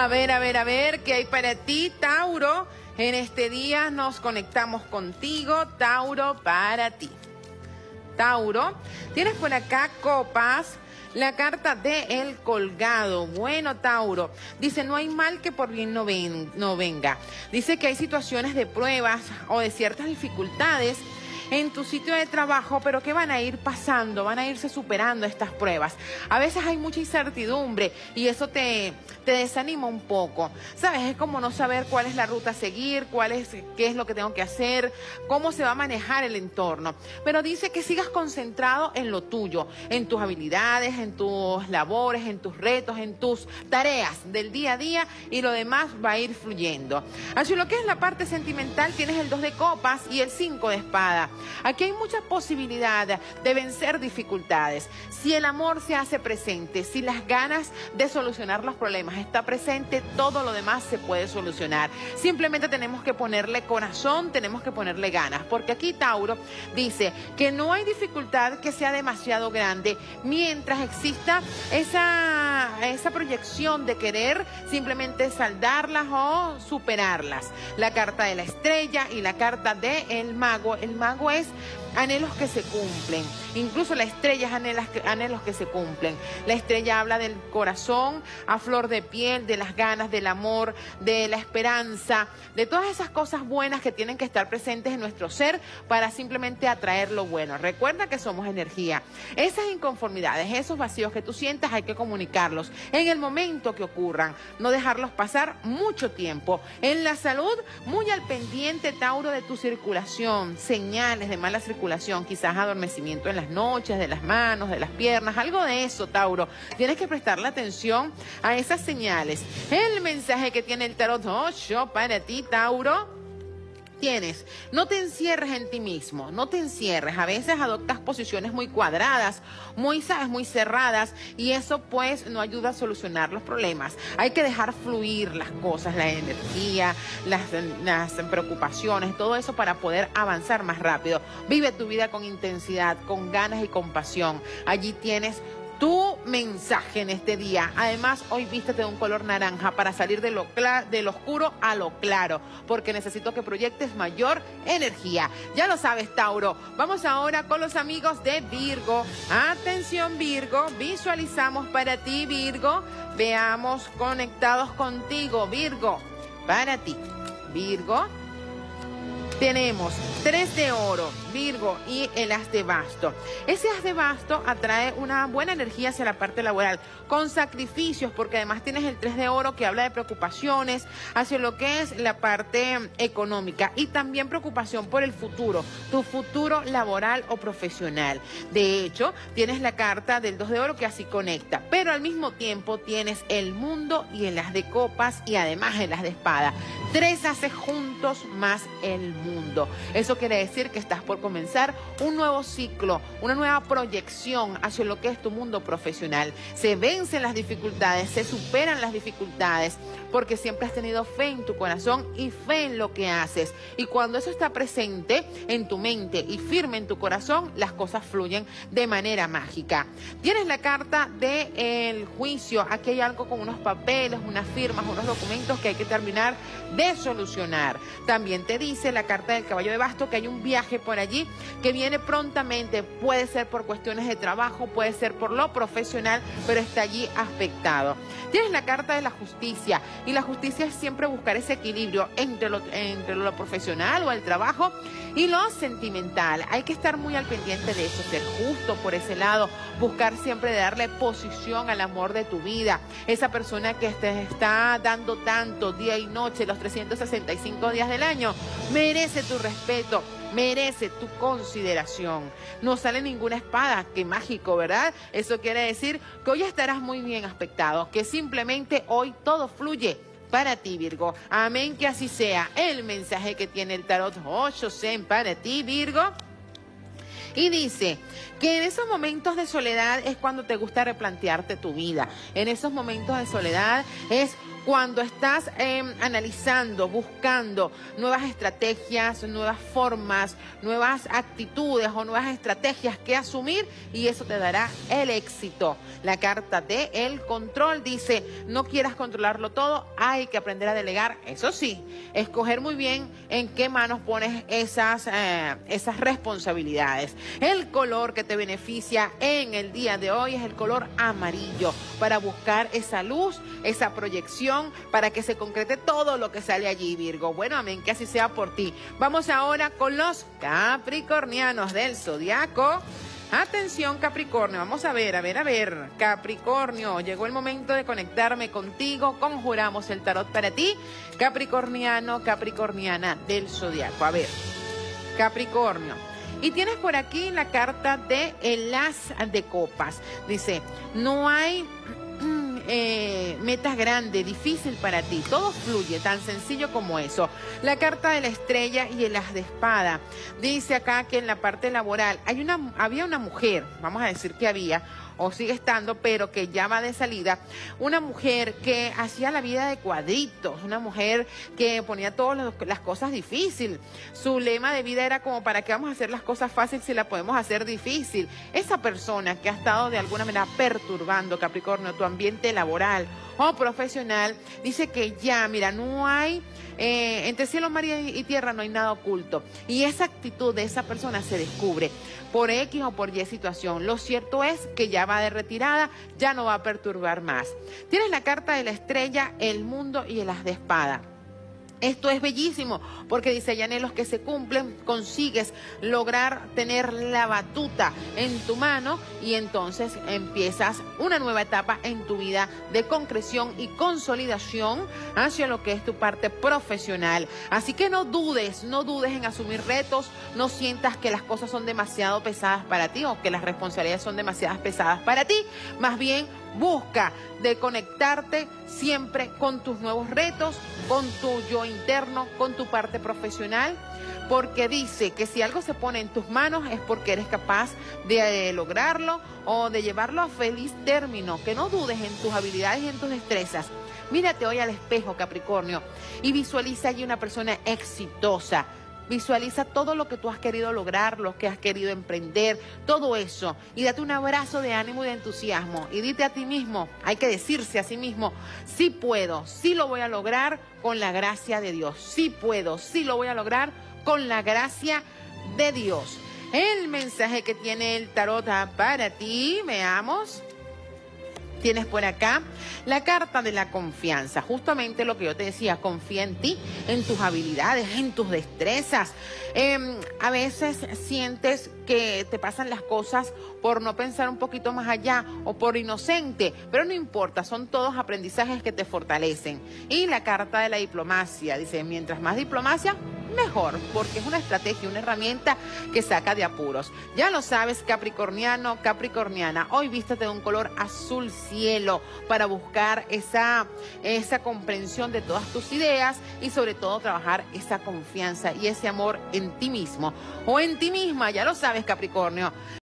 A ver, ¿qué hay para ti, Tauro? En este día nos conectamos contigo, Tauro, para ti. Tauro, tienes por acá copas, la carta de El Colgado. Bueno, Tauro, dice, no hay mal que por bien no venga. Dice que hay situaciones de pruebas o de ciertas dificultades en tu sitio de trabajo, pero que van a ir pasando, van a irse superando estas pruebas. A veces hay mucha incertidumbre y eso te desanima un poco. ¿Sabes? Es como no saber cuál es la ruta a seguir, qué es lo que tengo que hacer, cómo se va a manejar el entorno. Pero dice que sigas concentrado en lo tuyo, en tus habilidades, en tus labores, en tus retos, en tus tareas del día a día, y lo demás va a ir fluyendo. Así lo que es la parte sentimental, tienes el 2 de copas y el 5 de espada. Aquí hay mucha posibilidad de vencer dificultades. Si el amor se hace presente, si las ganas de solucionar los problemas está presente, todo lo demás se puede solucionar. Simplemente tenemos que ponerle corazón, tenemos que ponerle ganas, porque aquí Tauro dice que no hay dificultad que sea demasiado grande mientras exista esa proyección de querer simplemente saldarlas o superarlas. La carta de la estrella y la carta del mago. El mago es anhelos que se cumplen. Incluso la estrella es anhelos que se cumplen. La estrella habla del corazón a flor de piel, de las ganas, del amor, de la esperanza, de todas esas cosas buenas que tienen que estar presentes en nuestro ser para simplemente atraer lo bueno. Recuerda que somos energía. Esas inconformidades, esos vacíos que tú sientas, hay que comunicarlos en el momento que ocurran, no dejarlos pasar mucho tiempo. En la salud, muy al pendiente, Tauro, de tu circulación, señales de mala circulación, quizás adormecimiento en las noches, de las manos, de las piernas, algo de eso, Tauro. Tienes que prestarle atención a esas señales. El mensaje que tiene el Tarot 8 para ti, Tauro. Tienes, no te encierres en ti mismo, no te encierres. A veces adoptas posiciones muy cuadradas, muy cerradas, y eso pues no ayuda a solucionar los problemas. Hay que dejar fluir las cosas, la energía, las preocupaciones, todo eso para poder avanzar más rápido. Vive tu vida con intensidad, con ganas y con pasión. Allí tienes tu mensaje en este día. Además, hoy vístete de un color naranja para salir de lo oscuro a lo claro, porque necesito que proyectes mayor energía. Ya lo sabes, Tauro. Vamos ahora con los amigos de Virgo. Atención, Virgo. Visualizamos para ti, Virgo. Veamos conectados contigo, Virgo. Para ti, Virgo. Tenemos 3 de oro, Virgo, y el as de basto. Ese as de basto atrae una buena energía hacia la parte laboral, con sacrificios, porque además tienes el 3 de oro que habla de preocupaciones hacia lo que es la parte económica, y también preocupación por el futuro, tu futuro laboral o profesional. De hecho, tienes la carta del 2 de oro que así conecta, pero al mismo tiempo tienes el mundo y el as de copas, y además el as de espada. 3 haces juntos más el mundo. Eso quiere decir que estás por comenzar un nuevo ciclo, una nueva proyección hacia lo que es tu mundo profesional. Se vencen las dificultades, se superan las dificultades, porque siempre has tenido fe en tu corazón y fe en lo que haces. Y cuando eso está presente en tu mente y firme en tu corazón, las cosas fluyen de manera mágica. Tienes la carta del juicio. Aquí hay algo con unos papeles, unas firmas, unos documentos que hay que terminar de solucionar. También te dice la carta del caballo de basto que hay un viaje por allí que viene prontamente. Puede ser por cuestiones de trabajo, puede ser por lo profesional, pero está allí aspectado. Tienes la carta de la justicia, y la justicia es siempre buscar ese equilibrio entre lo profesional o el trabajo y lo sentimental. Hay que estar muy al pendiente de eso, ser justo por ese lado, buscar siempre de darle posición al amor de tu vida. Esa persona que te está dando tanto día y noche, los 365 días del año, merece tu respeto, merece tu consideración. No sale ninguna espada, qué mágico, ¿verdad? Eso quiere decir que hoy estarás muy bien aspectado, que simplemente hoy todo fluye para ti, Virgo. Amén, que así sea. El mensaje que tiene el Tarot 8 Zen para ti, Virgo. Y dice que en esos momentos de soledad es cuando te gusta replantearte tu vida. En esos momentos de soledad es cuando estás analizando, buscando nuevas estrategias, nuevas formas, nuevas actitudes o nuevas estrategias que asumir, y eso te dará el éxito. La carta de el control dice, no quieras controlarlo todo, hay que aprender a delegar. Eso sí, escoger muy bien en qué manos pones esas responsabilidades. El color que te beneficia en el día de hoy es el color amarillo, para buscar esa luz, esa proyección, para que se concrete todo lo que sale allí, Virgo. Bueno, amén, que así sea por ti. Vamos ahora con los capricornianos del zodiaco. Atención, Capricornio, vamos a ver, Capricornio, llegó el momento de conectarme contigo, conjuramos el tarot para ti, Capricorniano, Capricorniana del zodiaco. A ver, Capricornio, y tienes por aquí la carta de el as de copas. Dice, no hay metas grandes, difícil para ti, todo fluye, tan sencillo como eso. La carta de la estrella y el as de espada. Dice acá que en la parte laboral había una mujer, vamos a decir que había, o sigue estando, pero que ya va de salida, una mujer que hacía la vida de cuadritos, una mujer que ponía todas las cosas difíciles. Su lema de vida era como, ¿para qué vamos a hacer las cosas fáciles si las podemos hacer difícil? Esa persona que ha estado de alguna manera perturbando, Capricornio, tu ambiente laboral o profesional, dice que ya, mira, no hay, entre cielo, mar y tierra no hay nada oculto. Y esa actitud de esa persona se descubre por X o por Y situación. Lo cierto es que ya va de retirada, ya no va a perturbar más. Tienes la carta de la estrella, el mundo y el as de espada. Esto es bellísimo porque dice, hay anhelos que se cumplen, consigues lograr tener la batuta en tu mano y entonces empiezas una nueva etapa en tu vida de concreción y consolidación hacia lo que es tu parte profesional. Así que no dudes en asumir retos, no sientas que las cosas son demasiado pesadas para ti o que las responsabilidades son demasiado pesadas para ti, más bien busca de conectarte siempre con tus nuevos retos, con tu yo interno, con tu parte profesional, porque dice que si algo se pone en tus manos es porque eres capaz de lograrlo o de llevarlo a feliz término. Que no dudes en tus habilidades y en tus destrezas. Mírate hoy al espejo, Capricornio, y visualiza allí una persona exitosa. Visualiza todo lo que tú has querido lograr, lo que has querido emprender, todo eso. Y date un abrazo de ánimo y de entusiasmo. Y dite a ti mismo, hay que decirse a sí mismo, sí puedo, sí lo voy a lograr con la gracia de Dios. Sí puedo, sí lo voy a lograr con la gracia de Dios. El mensaje que tiene el tarot para ti, veamos. Tienes por acá la carta de la confianza, justamente lo que yo te decía, confía en ti, en tus habilidades, en tus destrezas. A veces sientes que te pasan las cosas por no pensar un poquito más allá o por inocente, pero no importa, son todos aprendizajes que te fortalecen. Y la carta de la diplomacia, dice, mientras más diplomacia, mejor, porque es una estrategia, una herramienta que saca de apuros. Ya lo sabes, Capricorniano, Capricorniana, hoy vístete de un color azul cielo para buscar esa comprensión de todas tus ideas y sobre todo trabajar esa confianza y ese amor en ti mismo o en ti misma, ya lo sabes, Capricornio.